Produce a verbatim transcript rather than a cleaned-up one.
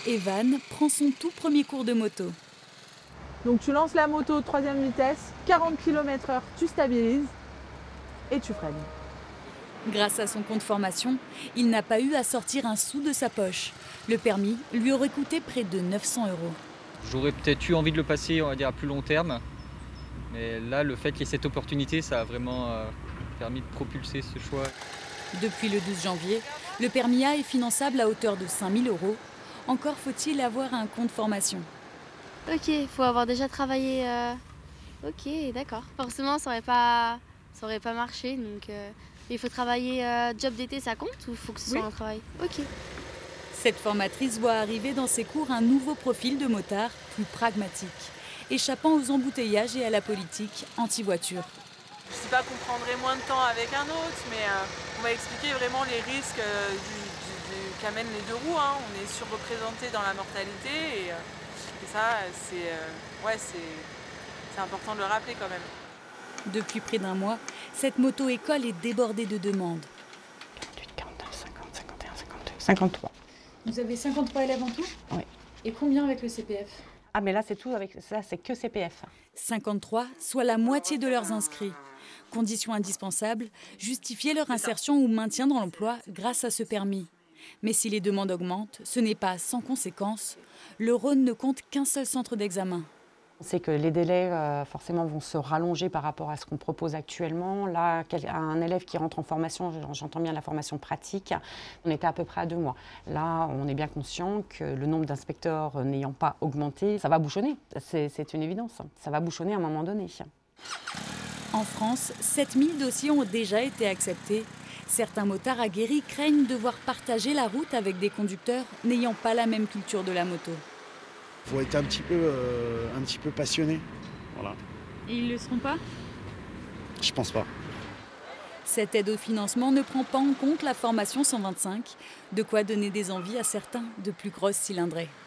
Evan prend son tout premier cours de moto. Donc tu lances la moto troisième vitesse, quarante kilomètres heure, tu stabilises et tu freines. Grâce à son compte formation, il n'a pas eu à sortir un sou de sa poche. Le permis lui aurait coûté près de neuf cents euros. J'aurais peut-être eu envie de le passer, on va dire, à plus long terme. Mais là, le fait qu'il y ait cette opportunité, ça a vraiment euh, permis de propulser ce choix. Depuis le douze janvier, le permis A est finançable à hauteur de cinq mille euros. Encore faut-il avoir un compte formation. Ok, il faut avoir déjà travaillé. Euh... Ok, d'accord. Forcément, ça aurait pas, ça aurait pas marché. Donc, euh... il faut travailler euh, job d'été, ça compte ou il faut que ce soit Oui. un travail? Ok. Cette formatrice voit arriver dans ses cours un nouveau profil de motard plus pragmatique, échappant aux embouteillages et à la politique anti-voiture. Je ne dis pas qu'on prendrait moins de temps avec un autre, mais euh, on va expliquer vraiment les risques euh, du, du, du, qu'amènent les deux roues. Hein. On est surreprésenté dans la mortalité et, euh, et ça, c'est euh, ouais, c'est important de le rappeler quand même. Depuis près d'un mois, cette moto-école est débordée de demandes. quarante-huit, quarante-neuf, cinquante, cinquante et un, cinquante-deux, cinquante-trois. Vous avez cinquante-trois élèves en tout? Oui. Et combien avec le C P F? Ah mais là c'est tout, avec ça c'est que C P F. cinquante-trois, soit la moitié de leurs inscrits. Condition indispensable, justifier leur insertion ou maintien dans l'emploi grâce à ce permis. Mais si les demandes augmentent, ce n'est pas sans conséquence. Le Rhône ne compte qu'un seul centre d'examen. On sait que les délais euh, forcément vont se rallonger par rapport à ce qu'on propose actuellement. Là, un élève qui rentre en formation, j'entends bien la formation pratique, on était à peu près à deux mois. Là, on est bien conscient que le nombre d'inspecteurs n'ayant pas augmenté, ça va bouchonner. C'est une évidence. Ça va bouchonner à un moment donné. En France, sept mille dossiers ont déjà été acceptés. Certains motards aguerris craignent de devoir partager la route avec des conducteurs n'ayant pas la même culture de la moto. Il faut être un petit peu, euh, un petit peu passionné. Voilà. Et ils ne le seront pas? Je pense pas. Cette aide au financement ne prend pas en compte la formation cent vingt-cinq, de quoi donner des envies à certains de plus grosses cylindrées.